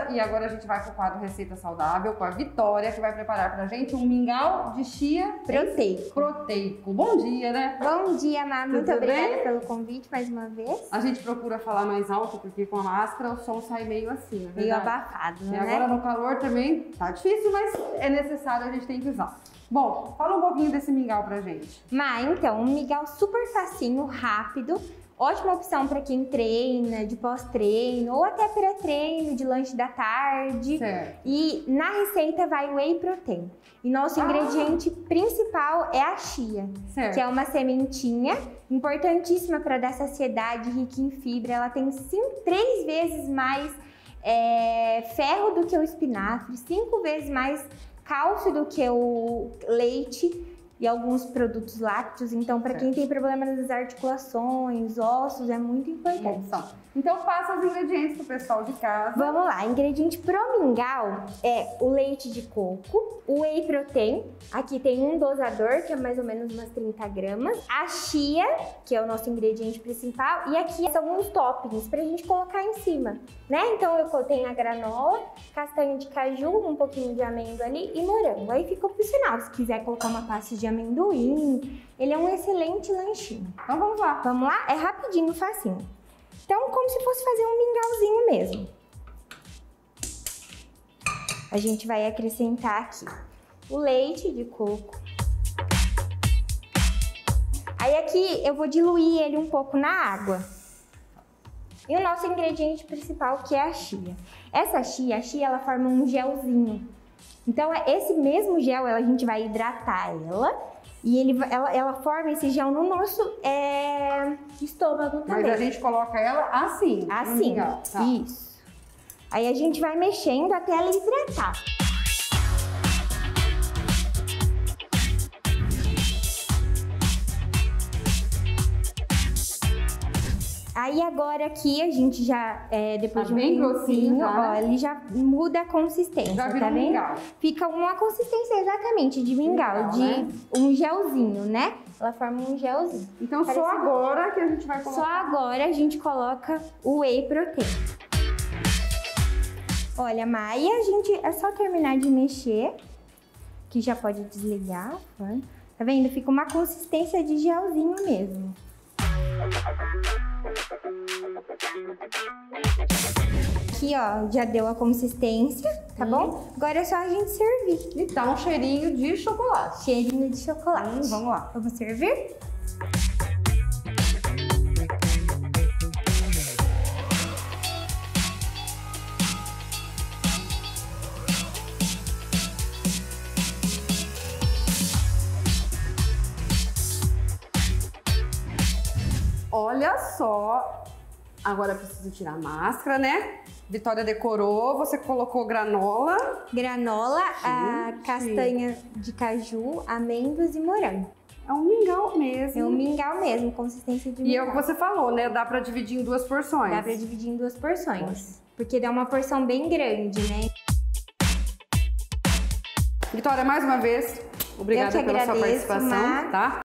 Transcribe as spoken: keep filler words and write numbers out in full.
e agora a gente vai pro quadro Receita Saudável com a Vitória, que vai preparar pra gente um mingau de chia proteico. proteico. Bom dia, né? Bom dia, Má. Muito Tudo obrigada bem? pelo convite mais uma vez. A gente procura falar mais alto, porque com a máscara o som sai meio assim, né? Meio abafado, E né? agora no calor também tá difícil, mas é necessário, a gente tem que usar. Bom, fala um pouquinho desse mingau pra gente. Má, então, um mingau super facinho, rápido. Ótima opção para quem treina, de pós-treino ou até pré-treino, de lanche da tarde. Certo. E na receita vai whey protein. E nosso Ah. ingrediente principal é a chia, Certo. que é uma sementinha importantíssima para dar saciedade, rica em fibra. Ela tem cinco, três vezes mais é, ferro do que o espinafre, cinco vezes mais cálcio do que o leite e alguns produtos lácteos. Então, para quem tem problema nas articulações, ossos, é muito importante. Bom, então passa os ingredientes pro pessoal de casa. Vamos lá, ingrediente pro mingau é o leite de coco, o whey protein, aqui tem um dosador, que é mais ou menos umas trinta gramas, a chia, que é o nosso ingrediente principal, e aqui são uns toppings pra gente colocar em cima, né? Então eu tenho a granola, castanha de caju, um pouquinho de amêndoa ali e morango. Aí fica opcional, se quiser colocar uma pasta de amendoim, ele é um excelente lanchinho. Então vamos lá. Vamos lá? É rapidinho, facinho. Então, como se fosse fazer um mingauzinho mesmo. A gente vai acrescentar aqui o leite de coco. Aí aqui eu vou diluir ele um pouco na água. E o nosso ingrediente principal, que é a chia. Essa chia, a chia, ela forma um gelzinho. Então, esse mesmo gel, a gente vai hidratar ela. E ele, ela, ela forma esse gel no nosso é, estômago também. Mas a gente coloca ela assim. Assim, tá. Isso. Aí a gente vai mexendo até ela hidratar. Aí agora aqui a gente já, é, depois Tá de um bem grossinho, tempinho, tá? ó, ele já muda a consistência, Já virou tá vendo? mingau. Fica uma consistência exatamente de mingau, Mingau, de né? um gelzinho, né? Ela forma um gelzinho. Então Parece só agora que a gente vai colocar. Só agora a gente coloca o whey protein. Olha, Maia, a gente é só terminar de mexer, que já pode desligar. Tá vendo? Fica uma consistência de gelzinho mesmo. Aqui, ó, já deu a consistência, tá Hum. bom? Agora é só a gente servir. E tá um cheirinho de chocolate. Cheirinho de chocolate. Hum, vamos lá. Vamos servir? Olha só. Agora preciso tirar a máscara, né? Vitória decorou, você colocou granola. Granola, a Gente. castanha de caju, amêndoas e morango. É um mingau mesmo. É um mingau mesmo, consistência de E é mingau. o que você falou, né? Dá pra dividir em duas porções. Dá pra dividir em duas porções, porque dá uma porção bem grande, né? Vitória, mais uma vez, obrigada Eu que pela sua agradeço, participação, Má. tá?